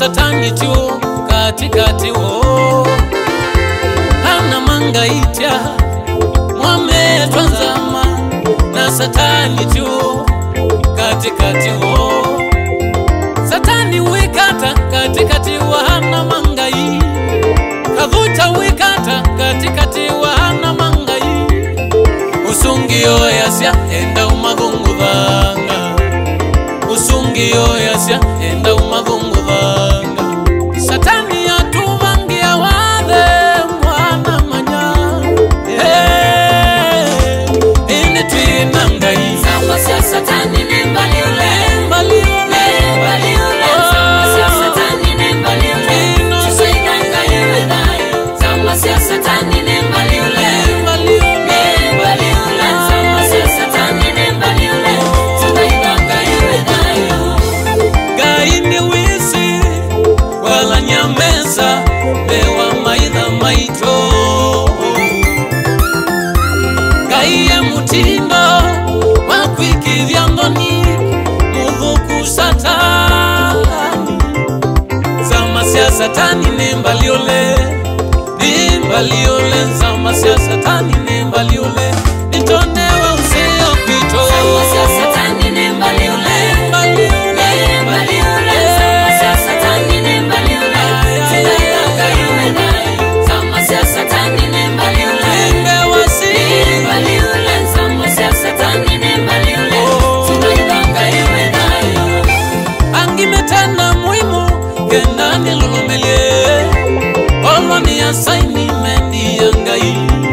Satani tu katikati wo hana mangaitia mwame twanzama na Satani tu katikati wo Satani wikata katikati wa hana mangai kavuta wikata katikati wa hana mangai usungio yasya enda umagungu vanga usungio yasya enda umagungu vanga Satani atuvangia wale mwana manya ini twina ngai Nzama Sya Satani nembali ule Nzama Sya Satani nembali ule Tusaidanga yewe dai Nzama Sya Satani nembali ule Nzama Sya Satani nembali ule Tusaidanga yewe dai Gaini wisi wala nyameza bewa maitha maito Gaiye mutindo wakwikithia ngoni muthuku Satani Nzama Sya Satani nembali ule Nzama Sya Satani nembali ule nitonewa useo pito Nzama Sya Satani nembali ule Nzama Sya Satani nembali ule Tusaidanga yewe dai Nzama Sya Satani nembali ule Nzama Sya Satani nembali ule Tusaidanga yewe dai Angimetana muimu kendani lulumelie Olwani ya saini mendi yangai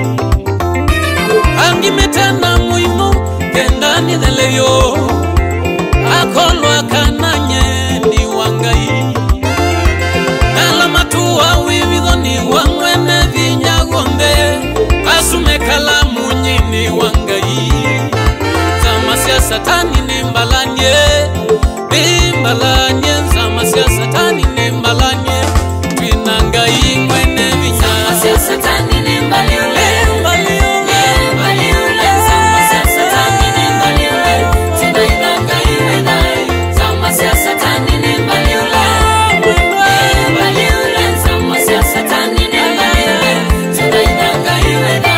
Angimetana muimu kendani dheleyo Akolwa kananye ni wangai Nala matuwa wividhoni wangwene vinyagombe Asume kalamu nyini wangai Nzama Sya Satani nembalanye Nzama Sya Satani nembalanye Twinangai mwene vinya Nzama Sya Satani nembali ule Nzama Sya Satani nembali ule Tusaidanga yewe dai Nzama Sya Satani nembali ule Nzama Sya Satani nembali ule Tusaidanga yewe dai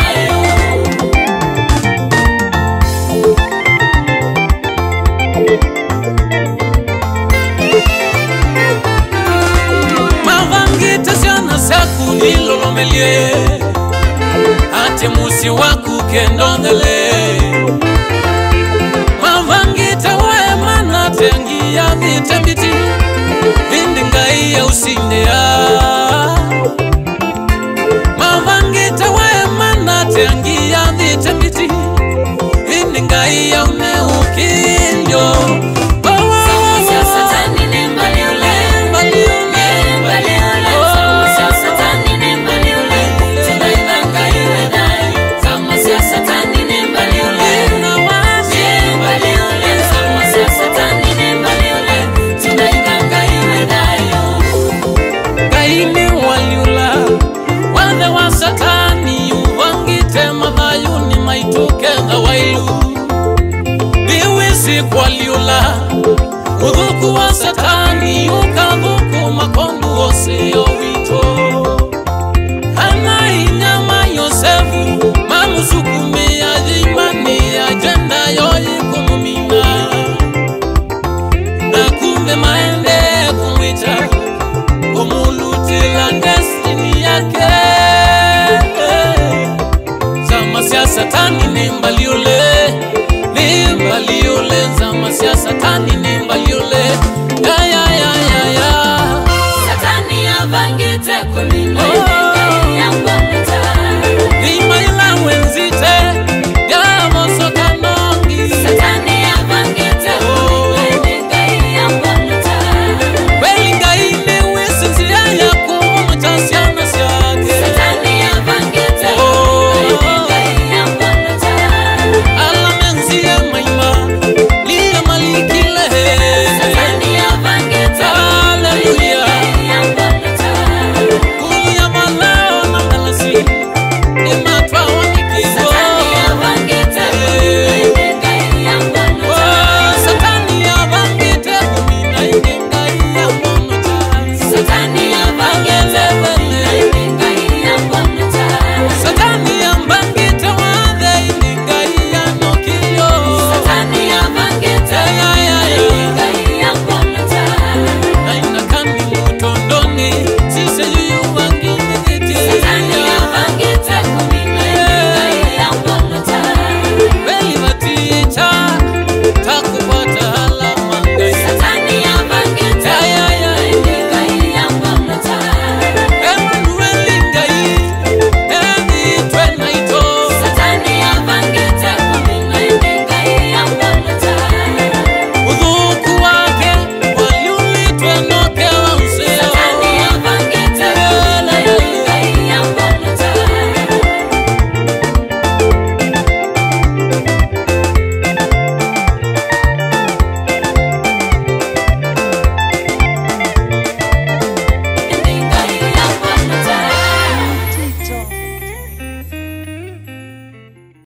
Mavangita syana syaku nilolomelie Ate musi waku kendondele Mavangita wae mana tengi ya vitembi